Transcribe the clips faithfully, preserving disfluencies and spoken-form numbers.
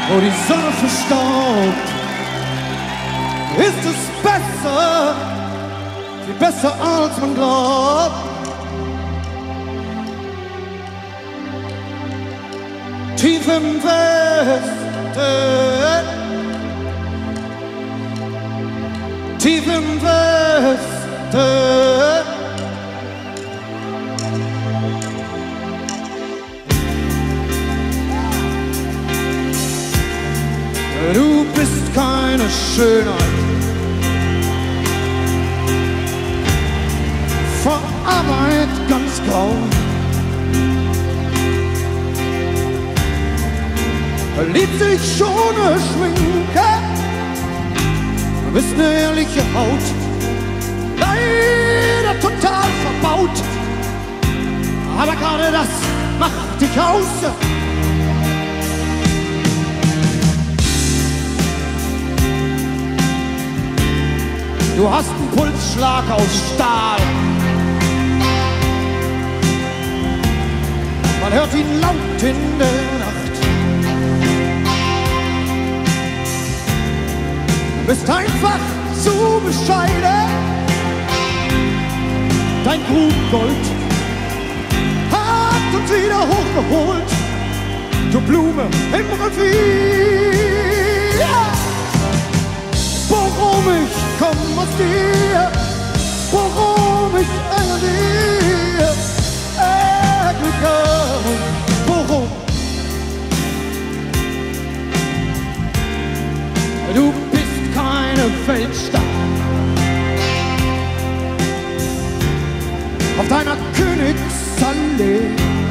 wo die Sonne verstaubt, ist es besser, viel besser als man glaubt. Tief im Westen, tief im Westen, du bist keine Schönheit, vor Arbeit ganz grau. Liebt sich ohne Schminke, bist eine ehrliche Haut, leider total verbaut, aber gerade das macht dich aus. Du hast einen Pulsschlag aus Stahl, man hört ihn laut in der Nacht. Du bist einfach zu bescheiden, dein Grubengold hat uns wieder hochgeholt, du Blume im Revier. Worum ich komm aus dir, worum ich an dir erglücke, worum du bist keine Weltstadt. Auf deiner Königsallee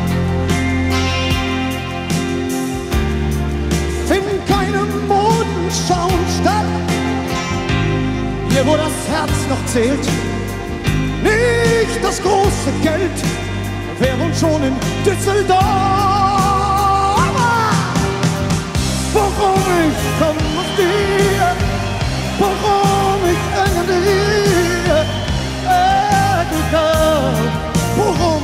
find keine Modenschau statt. Hier, wo das Herz noch zählt, nicht das große Geld, wären schon in Düsseldorf. Worum ich komm aus dir, worum ich an dir erglücke, worum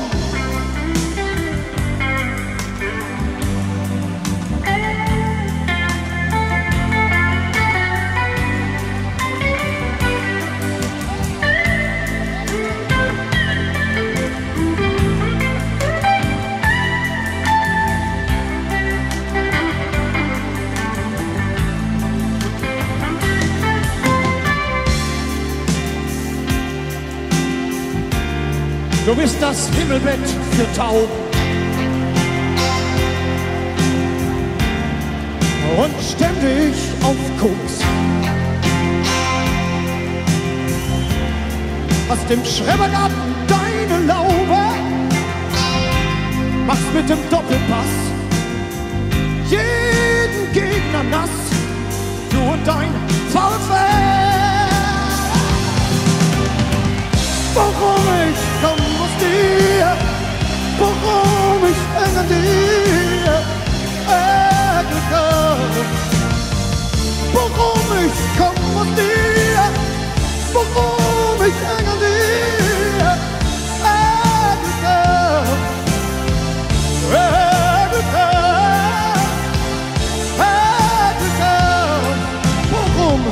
du bist das Himmelbett für Tauben und ständig auf Koks. Hast im Schrebergarten deine Laube, machst mit dem Doppelpass jeden Gegner nass, du und dein VfL. Worum ich komm aus dir, worum ich an dir erglücke, worum ich komm aus dir, worum ich an dir erglücke, erglücke, erglücke, worum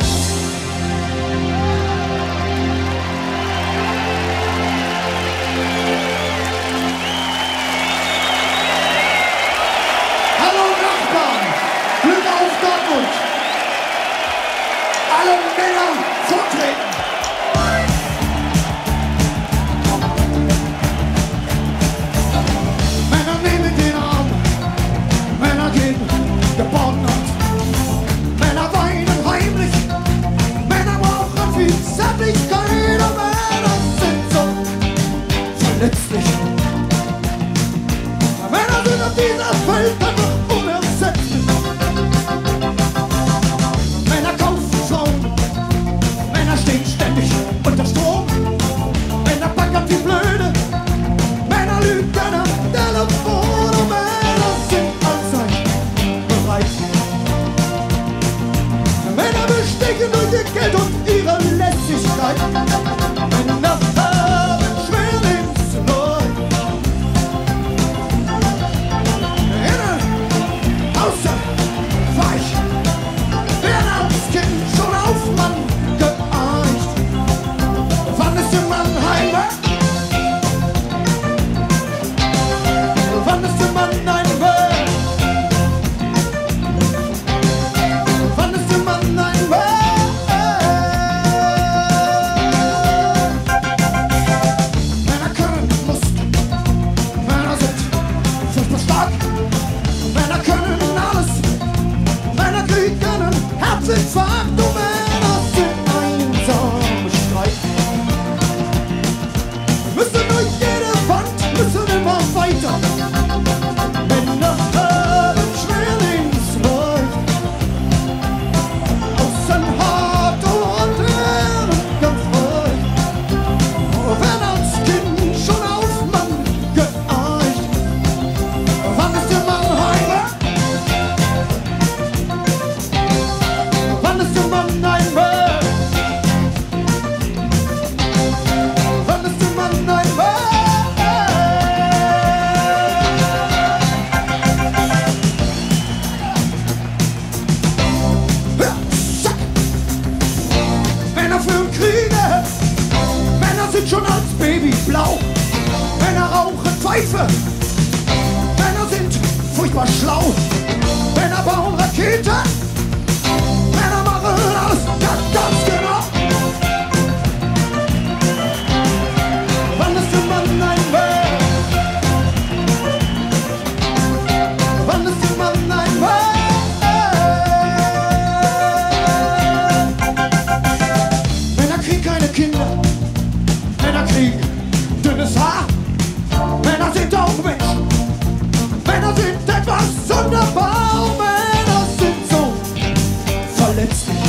Herzinfarkt, du Männer sind einsame Streifen. Müssen durch jede Wand, müssen immer weiter. Männer haben Schwerlingsleid. Außen hart und innen ganz weit. Wenn als Kind schon auf Mann geeicht. Wann ist der Mannheimer? Wann ist der Mannheimer? Wann ist der Mannheimer? Ja, zack. Männer führen Kriege, Männer sind schon als Baby blau. Männer rauchen Pfeife, Männer sind furchtbar schlau. Männer bauen Raketen, Männer machen alles ganz, ganz genau. Wann ist der Mann ein Mann? Wann ist der Mann ein Mann? Männer kriegen keine Kinder, Männer kriegen dünnes Haar. Männer sind auch Menschen, Männer sind etwas sonderbar. Männer sind so verletzlich.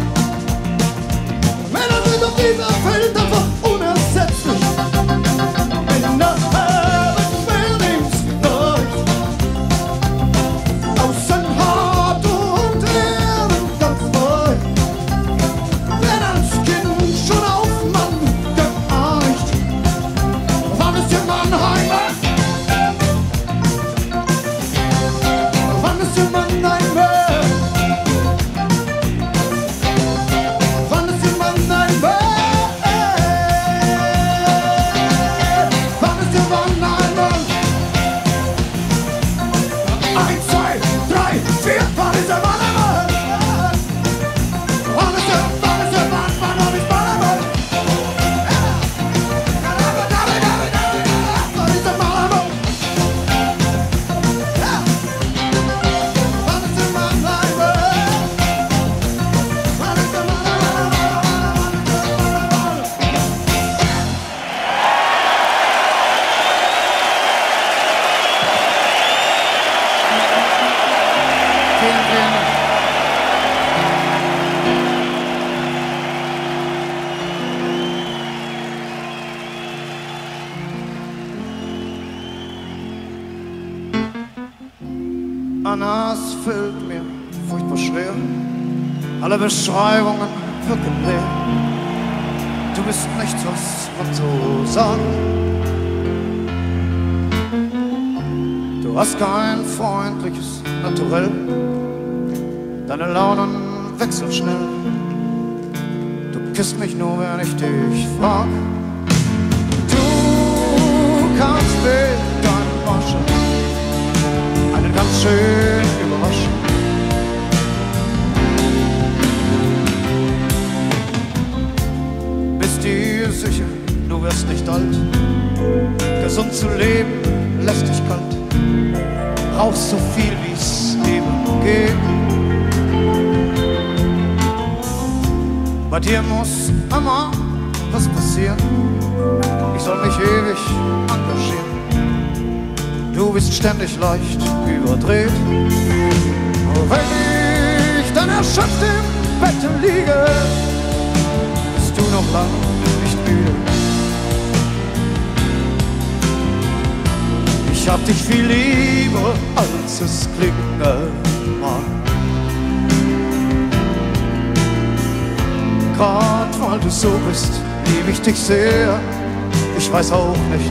Männer sind auf dieser Welt einfach unersetzlich. Männer haben Schwerlingsleid. Außen hart und innen ganz weit. Wenn als Kind schon auf Mann geeicht. Wann ist der Mannheimer? Wann ist der Mannheimer? Wann ist der Mannheimer? Wann ist der Mannheimer? Eins, zwei, drei, vier, wann ist der Mannheimer? Wann ist der, wann ist der Mann, wann hab ich Mannheimer? Wann ist der Mannheimer? Wann ist der Mannheimer? Wann ist der Vielen, vielen Dank. Anna, es fällt mir furchtbar schwer. Alle Beschreibungen wirken leer. Du bist nichts, was man so sagt. Du hast kein freundliches Naturell. Deine Launen wechseln schnell. Du küsst mich nur, wenn ich dich frag. Du kannst mit deinem Waschen einen ganz schön überraschen. Bist dir sicher, du wirst nicht alt. Gesund zu leben lässt dich kalt. Rauchst so viel, wie's eben geht. Bei dir muss immer was passieren. Ich soll mich ewig engagieren. Du bist ständig leicht überdreht. Und wenn ich dann erschöpft im Bett liege, bist du noch lang nicht müde. Ich hab dich viel lieber, als es klingen mag. Grad weil du so bist, lieb ich dich sehr. Ich weiß auch nicht,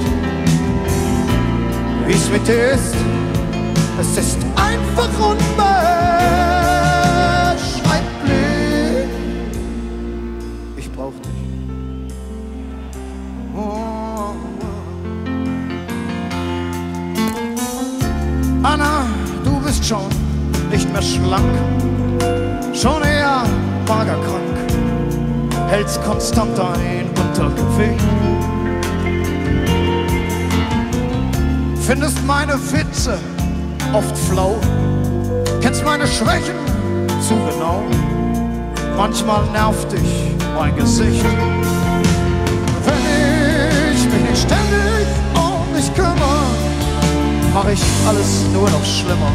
wie's mit dir ist. Es ist einfach unbeschreiblich. Ich brauch dich. Oh. Anna, du bist schon nicht mehr schlank, schon eher magerkrank. Hältst konstant ein Untergewicht. Findest meine Witze oft flau, kennst meine Schwächen zu genau. Manchmal nervt dich mein Gesicht. Wenn ich mich nicht ständig um dich kümmere, mach ich alles nur noch schlimmer.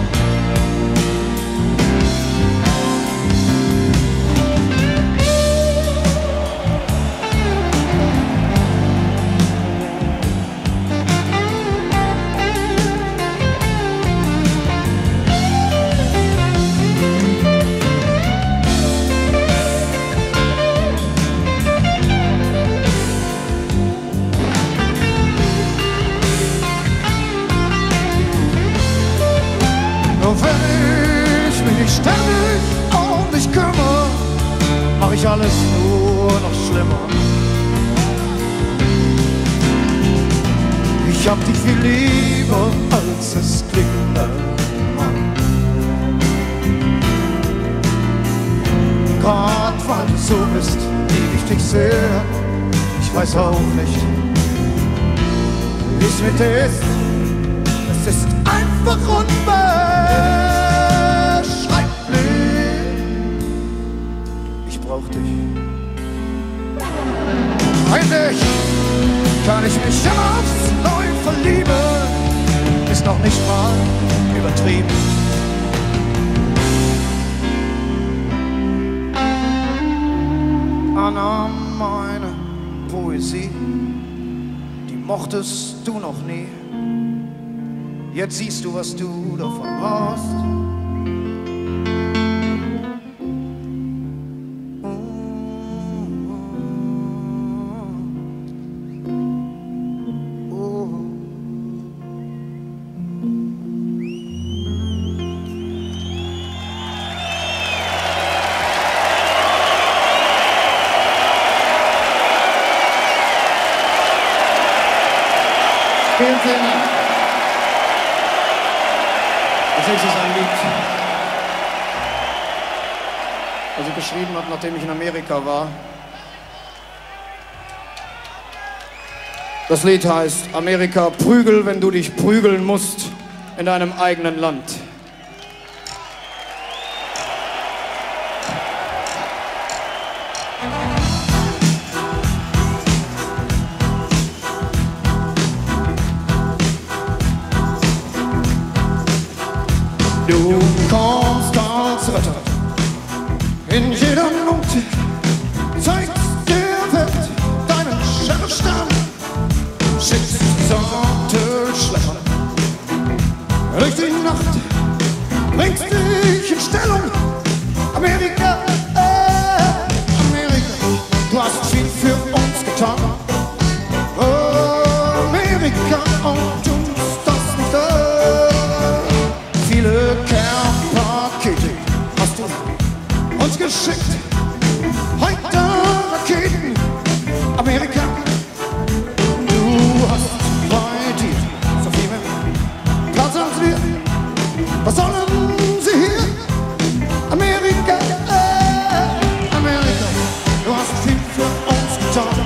Ständig um dich kümmere, mach ich alles nur noch schlimmer. Ich hab dich viel lieber, als es klingt, Mann. Grad weil du so bist, lieb ich dich sehr. Ich weiß auch nicht, wie es mit dir ist. Es ist einfach unbeschreiblich. Eigentlich kann ich mich immer aufs Neue verlieben, ist noch nicht mal übertrieben. Anna, meine Poesie, die mochtest du noch nie. Jetzt siehst du, was du davon brauchst. Vielen, vielen Dank. Als nächstes ein Lied, das ich geschrieben habe, nachdem ich in Amerika war. Das Lied heißt Amerika, prügel, wenn du dich prügeln musst in deinem eigenen Land. Du kommst als Retter in jeder Note, zeigst der Welt deinen Sheriffstern, schickst Sorte Schlepper durch die Nacht, bringst dich in Stellung. Amerika, äh, Amerika, du hast viel für uns getan. Oh, Amerika, und du tust das nicht an. Viele Care-Pakete hast du uns geschickt, heute Raketen, Amerika. Du hast bei dir so viel mehr Platz als wir. Was sollen sie hier? Amerika, äh, Amerika, du hast viel für uns getan.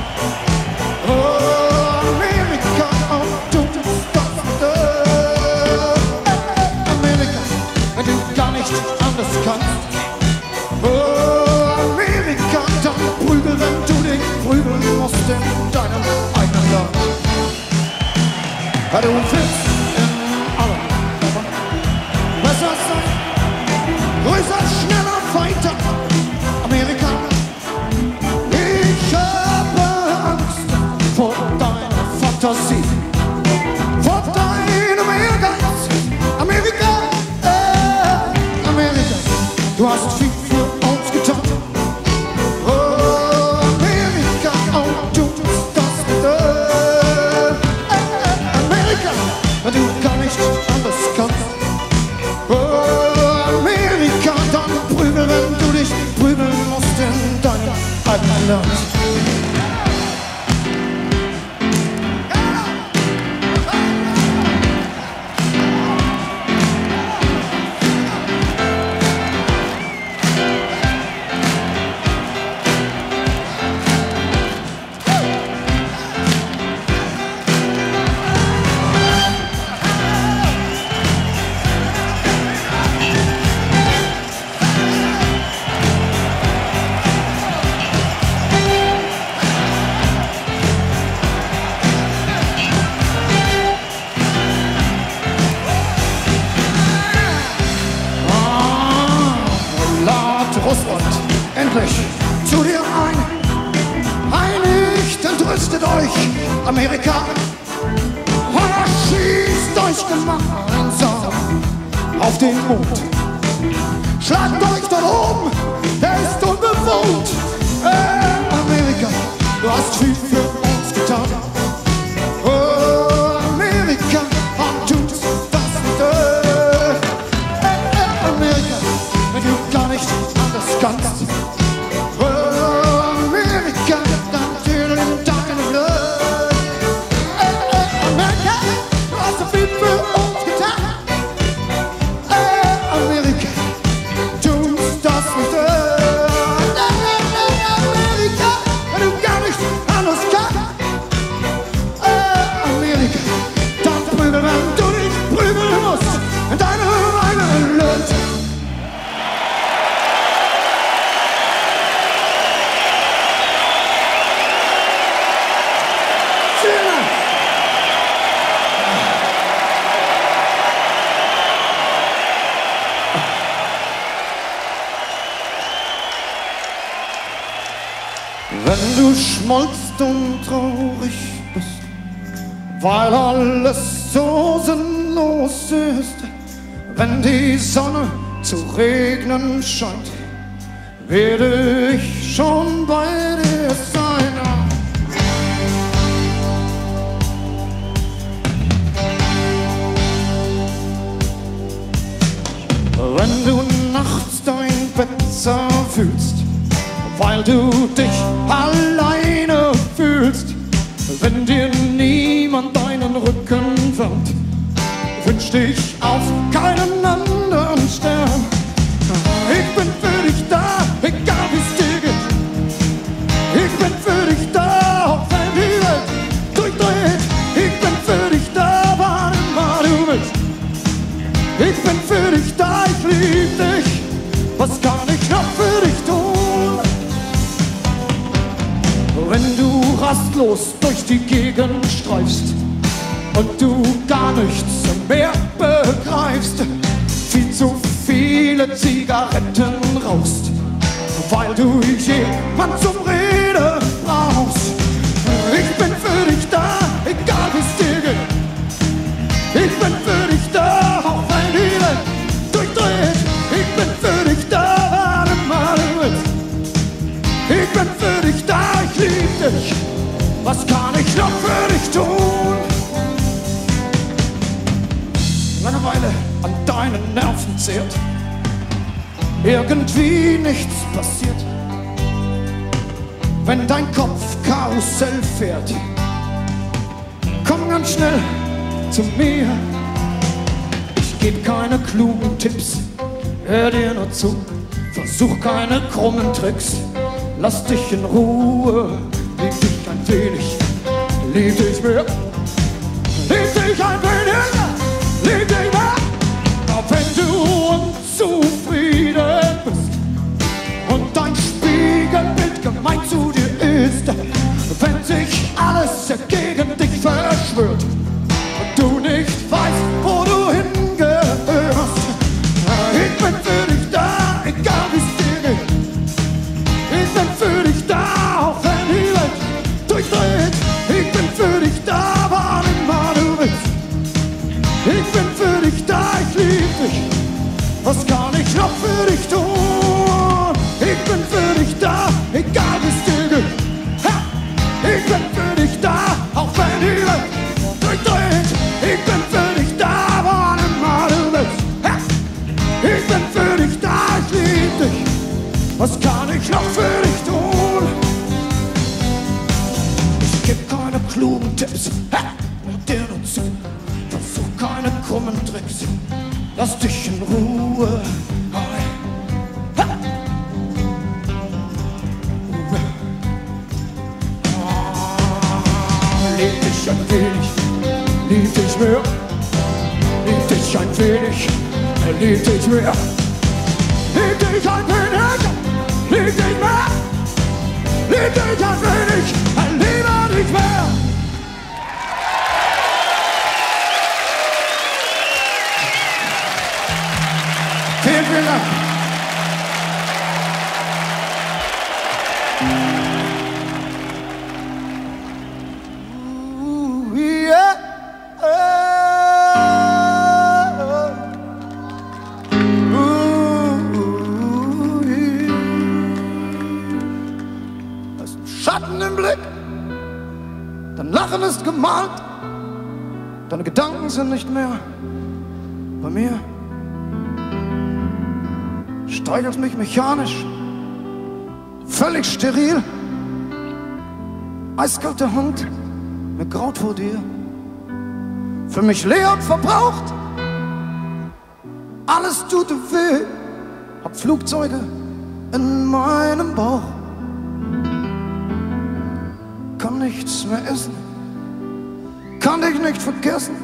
Oh, Amerika, und du tust das nicht an. Amerika, wenn du gar nicht anders kannst. Oh, Amerika, dann prügel, wenn du dich prügeln musst in deinem eigenen Land. Ja, du willst in allem besser sein, größer, schneller, weiter. Amerika, ich habe Angst vor deiner Fantasie, vor deinem Ehrgeiz. Amerika, äh, Amerika, du hast viel für uns getan. Oh, Amerika, und du tust das nicht. Äh, äh, Amerika, wenn du gar nicht anders kannst. Oh, Amerika, dann prügel, wenn du dich prügeln musst in deinem eigenen Land. Russland endlich zu dir ein. Einigt, entrüstet euch, Amerika, und erschießt euch gemeinsam auf den Mond. Schlagt euch dort oben, der ist unbewohnt. Äh, Amerika, du hast viel für uns getan. Oh, Amerika, und tust das nicht. Äh, äh, Amerika, wenn du gar nicht anders kannst. Oh, Amerika, dann tüdel in deine Blut. Äh, äh, Amerika, du hast so viel für uns getan. Äh, Amerika, tust das nicht. Äh, Amerika, wenn du gar nicht anders kannst. Äh, Amerika, dann prügel, wenn du dich prügeln musst in deinem eigenen Land. Vielen Dank. Wenn du schmollst und traurig bist, weil alles so sinnlos ist, wenn die Sonne zu regnen scheint, werde ich schon bei dir sein. Wenn du nachts dein Bett zerfühlst, weil du dich alleine fühlst, wenn dir niemand deinen Rücken wärmt, wünsch dich auf keinen anderen Stern. Ich bin für dich da, egal wie's dir geht. Ich bin für dich da, auch wenn die Welt durchdreht. Ich bin für dich da, wann immer du willst. Ich bin für dich da, ich lieb dich. Was kann ich noch für dich tun? Wenn du rastlos durch die Gegend streifst und du gar nichts mehr begreifst, viel zu viele Zigaretten rauchst, weil du jemand zum Reden brauchst. Ich bin für dich da, egal wie's dir geht. Ich bin für dich da, auch wenn die Welt durchdreht. Ich bin für dich da, wann immer du willst. Ich bin für dich da, ich lieb dich. Was kann ich noch für dich tun? Langeweile an deinen Nerven zehrt, irgendwie nichts passiert. Wenn dein Kopf Karussell fährt, komm ganz schnell zu mir. Ich geb keine klugen Tipps, hör dir nur zu. Versuch keine krummen Tricks, lass dich in Ruhe. Lieb dich ein wenig, lieb dich mehr. Lieb dich ein wenig, lieb dich mehr. Auch wenn du unzufrieden bist und dein Spiegelbild gemein zu dir ist, wenn sich alles gegen dich verschwört und du nicht weißt, wo du hingehörst. Ich bin für dich da, egal wie's dir geht. Ich bin für dich da, auch wenn die Welt durchdreht. Ich bin für dich da, wann immer du willst. Ich bin für dich da, ich lieb dich. Was kann ich noch für dich tun? Ich bin für dich da, egal wie's dir geht. Ha! Ich bin für dich da, auch wenn die Welt durchdreht. Ich bin für dich da, wann immer du willst. Ha! Ich bin für dich da, ich lieb dich. Was kann ich noch für dich tun? Ich geb keine klugen Tipps, ha! Und dir nur zu. Versuch keine krummen Tricks, lass dich in Ruhe. Ha! Lieb dich ein wenig, lieb dich mehr. Lieb dich ein wenig, lieb dich mehr. Lieb dich ein wenig, lieb dich mehr. Lieb dich ein wenig, liebe dich mehr. Vielen, vielen Dank. gemalt. Deine Gedanken sind nicht mehr bei mir. Streichelst mich mechanisch, völlig steril. Eiskalter Hand, mir graut vor dir. Für mich leer und verbraucht, alles tut weh. Hab Flugzeuge in meinem Bauch, kann nichts mehr essen, kann dich nicht vergessen.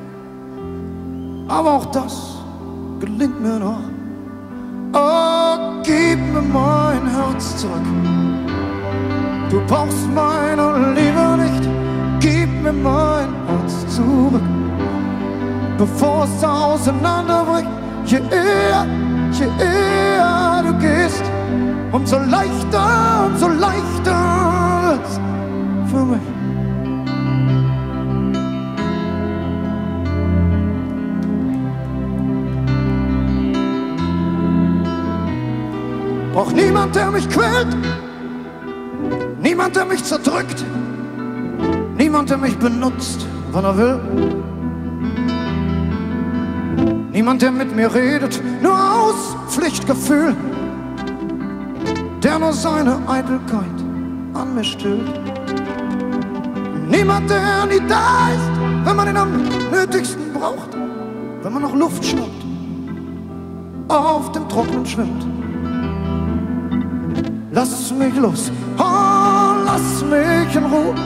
Aber auch das gelingt mir noch. Oh, gib mir mein Herz zurück. Du brauchst meine Liebe nicht. Gib mir mein Herz zurück, bevor es auseinanderbricht. Je eher, je eher du gehst, umso leichter, umso leichter wird's für mich. Brauch niemand, der mich quält, niemand, der mich zerdrückt, niemand, der mich benutzt, wann er will. Niemand, der mit mir redet, nur aus Pflichtgefühl, der nur seine Eitelkeit an mir stillt. Niemand, der nie da ist, wenn man ihn am nötigsten braucht, wenn man noch Luft schnappt, auf dem Trocknen schwimmt. Lass mich los, oh, lass mich in Ruhe,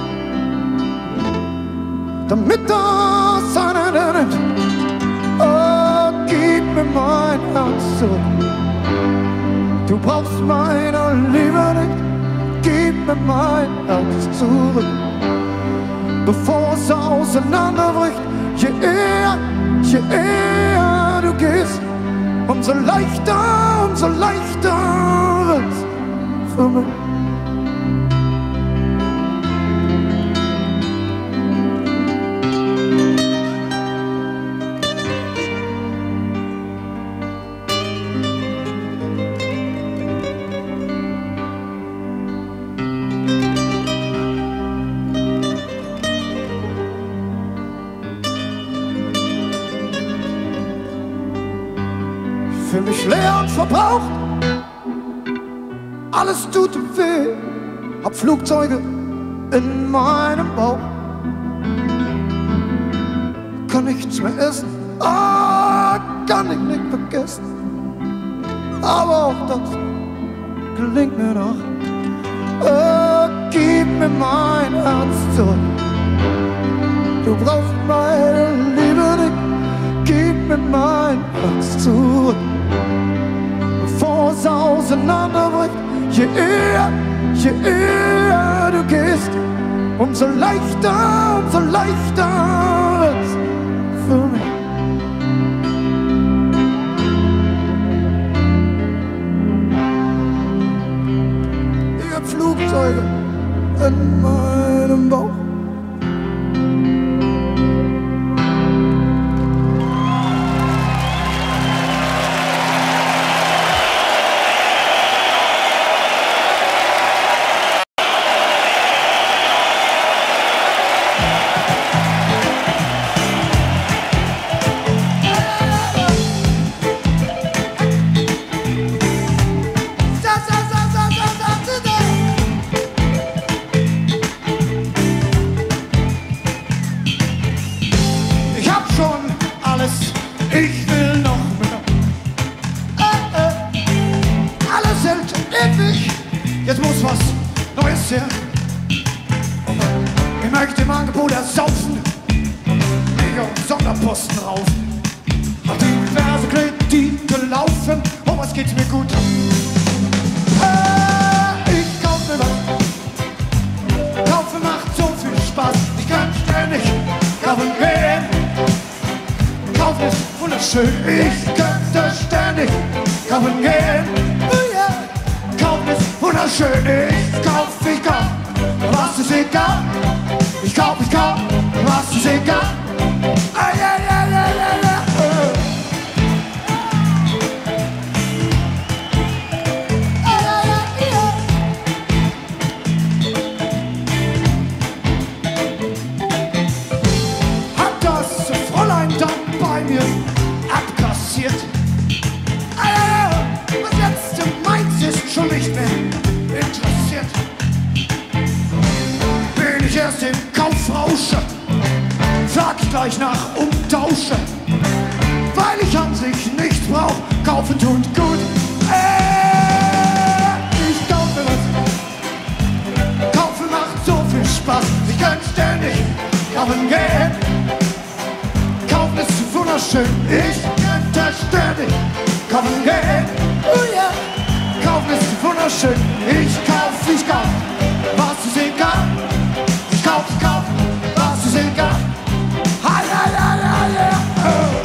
damit das ein Ende nimmt. Oh, gib mir mein Herz zurück. Du brauchst meine Liebe nicht. Gib mir mein Herz zurück, bevor es auseinanderbricht. Je eher, je eher du gehst, umso leichter, umso leichter wird's für mich. Fühl mich leer und verbraucht, alles tut weh. Hab Flugzeuge in meinem Bauch, kann nichts mehr essen, ah, kann ich nicht vergessen. Aber auch das gelingt mir noch. Oh, gib mir mein Herz zurück. Du brauchst meine Liebe nicht. Gib mir mein Herz zurück, bevor es auseinanderbricht. Je eher, je eher du gehst, umso leichter, umso leichter wird's für mich. Ich hab Flugzeuge in meinem Bauch. Ich will noch mehr. Äh, äh. Alles hält ewig. Jetzt muss was Neues her. Ich möchte im Angebot ersaufen, Mega und Sonderposten raufen. Hab diverse Kredite laufen, oh was geht's mir gut. Äh, ich kauf mir was. Kaufen macht so viel Spaß. Ich kann ständig kaufen gehen. Kaufen ist wunderschön, ich könnte ständig kaufen gehen. Oh yeah. Kaufen ist wunderschön, ich kauf, ich kauf, was ist egal. Ich kauf, ich kauf, was ist egal. Ah, yeah, yeah, yeah, yeah, yeah. nicht mehr interessiert. Bin ich erst im Kaufrausche, frag ich gleich nach Umtausche. Weil ich an sich nichts brauch, kaufen tut gut. Äh, ich kaufe was. Kaufen macht so viel Spaß, ich kann ständig kaufen gehen. Kaufen ist wunderschön, ich könnte ständig kaufen gehen. Oh ja, kaufen ist wunderschön, ich kauf, ich kauf, was ist egal. Ich kauf, ich kauf, was ist egal. Ha, ja, ja, ja, ja, oh.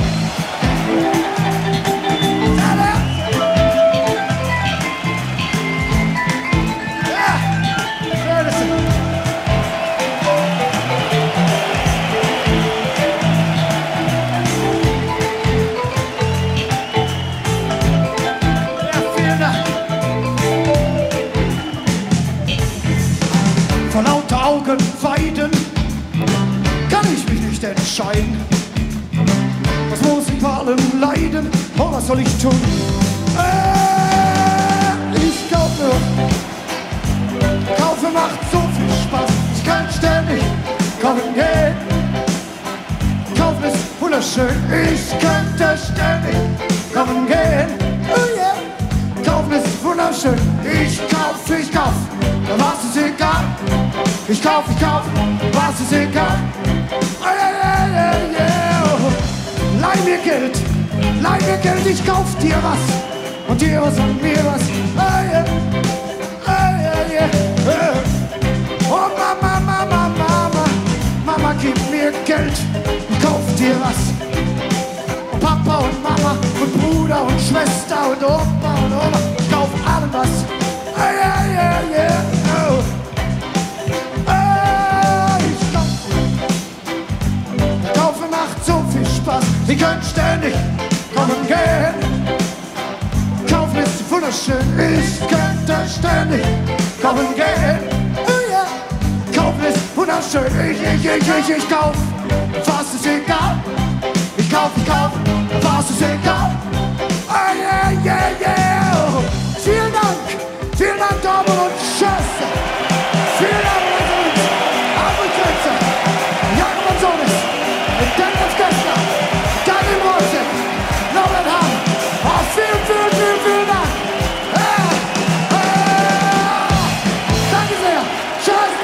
Von lauter Augenweiden kann ich mich nicht entscheiden. Was muss ich vor allem leiden? Oh, was soll ich tun? Äh, ich kaufe. Kaufe macht so viel Spaß. Ich kann ständig kaufen gehen. Kaufen ist wunderschön. Ich könnte ständig kaufen gehen. Oh yeah. Kaufen ist wunderschön. Ich kauf, ich kauf. Was ist egal? Ich kauf, ich kauf, was ist egal? Oh, yeah, yeah, yeah, yeah. Leih mir Geld, leih mir Geld, ich kauf dir was und dir was und mir was. Oh, yeah. Oh, yeah, yeah. Oh, Mama, Mama, Mama, Mama, gib mir Geld und kauf dir was. Und Papa und Mama und Bruder und Schwester und Opa und Oma, ich kauf allen was. Oh, yeah, yeah, yeah. Oh. So viel Spaß, wir können ständig kommen gehen. Kaufen ist wunderschön, ich könnte ständig kommen gehen. Oh ja, kaufen ist wunderschön, ich, ich, ich, ich, ich kauf, was ist egal. Ich kauf, ich kauf, was ist egal. Oh yeah, yeah, yeah. Vielen Dank, vielen Dank, Damen und Schwestern. Vielen Dank, Albert Kretzer, Jakob und Sohnes. Dennis Kessler, Daniel Rosen, Norbert Hahn. Oh, vielen, vielen, vielen, vielen Dank. Äh, äh, danke sehr. Tschüss.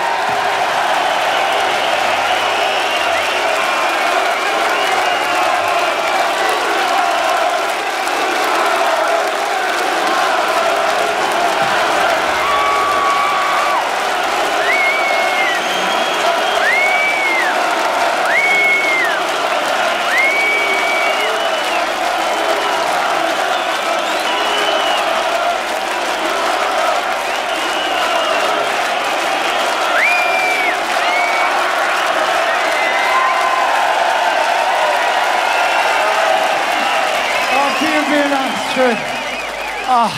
Vielen Dank, schön. Ah.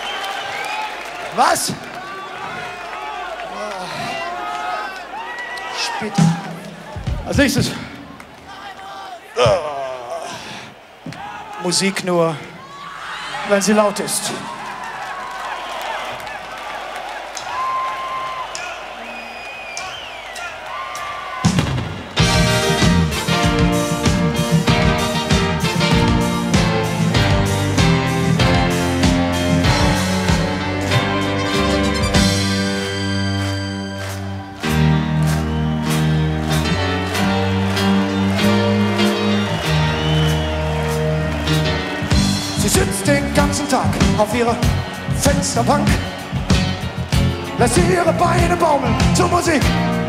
Was? Ah. Später. Als nächstes. Ah. Musik nur, wenn sie laut ist. Sie sitzt den ganzen Tag auf ihrer Fensterbank, lässt ihre Beine baumeln zur Musik.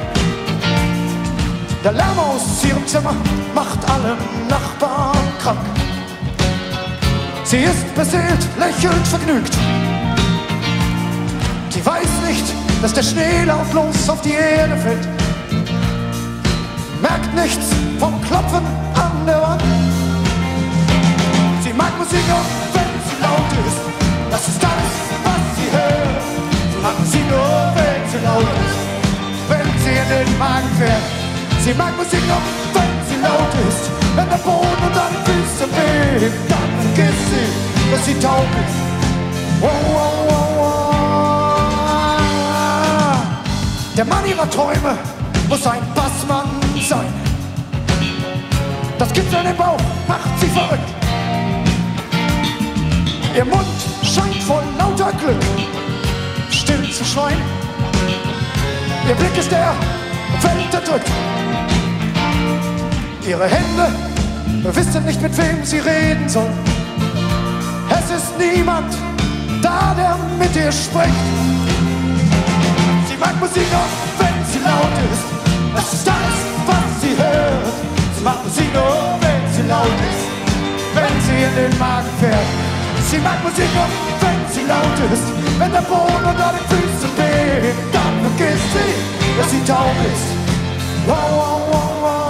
Der Lärm aus ihrem Zimmer macht alle Nachbarn krank. Sie ist beseelt, lächelt vergnügt. Sie weiß nicht, dass der Schnee lautlos auf die Erde fällt. Merkt nichts vom Klopfen an der Wand. Sie mag Musik nur, wenn sie laut ist. Das ist alles, was sie hört. Sie mag Musik nur, wenn sie laut ist. Wenn sie in den Magen fährt. Sie mag Musik nur, wenn sie laut ist. Wenn der Boden unter den Füßen bebt, dann vergisst sie, dass sie taub ist. Wow, wow, wow, wow. Der Mann ihrer Träume muss ein Bassmann sein. Das Kitzeln im Bauch macht sie verrückt. Ihr Mund scheint voll lauter Glück still zu schreien. Ihr Blick ist der unterdrückt. Ihre Hände wissen nicht, mit wem sie reden soll. Es ist niemand da, der mit ihr spricht. Sie mag Musik auch, wenn sie laut ist. Das ist alles, was sie hört. Sie mag Musik nur, wenn sie laut ist, wenn sie in den Magen fährt. Sie mag Musik nur, wenn sie laut ist. Wenn der Boden unter den Füßen weht, dann vergisst sie, dass sie taub ist. Wow, wow, wow, wow.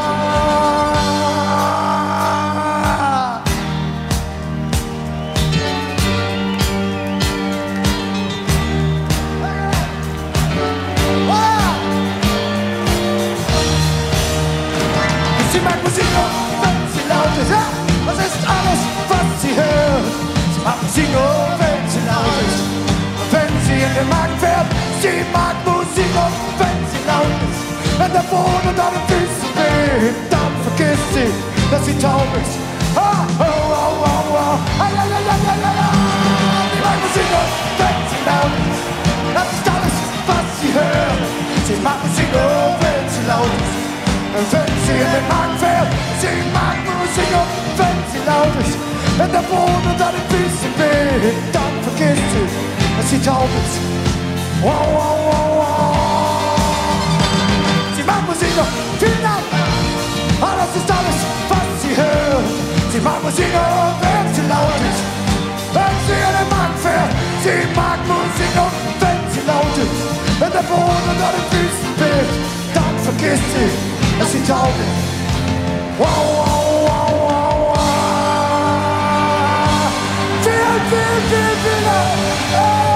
Sie mag Musik nur, wenn sie laut ist. Ja, das ist alles, was sie hört. Sie mag Musik nur, wenn sie laut ist. Und wenn sie in den Magen fährt, sie mag Musik nur, wenn sie laut ist. Wenn der Boden unter den Füßen weht, dann vergisst sie, dass sie taub ist. Ah, oh, oh, oh, oh. Ah, la, la, la, la, la. Sie mag Musik nur, wenn sie laut ist. Das ist alles, was sie hört. Sie mag Musik nur, wenn sie laut ist. Wenn sie in den Magen fährt, sie mag Musik nur, wenn sie laut ist. Wenn der Boden unter den Füßen weht, dann vergisst sie, dass sie taub ist. Wow, wow, wow, wow. Sie mag Musik nur, vielen Dank. Ah, das ist alles, was sie hört. Sie mag Musik nur, wenn sie laut ist. Wenn sie in den Magen fährt, sie mag Musik nur, wenn sie laut ist. Wenn der Boden unter den Füßen weht, dann vergisst sie, dass sie taub ist. Wow, wow, wow, wow, wow. Viel, viel, viel, viel. Hey.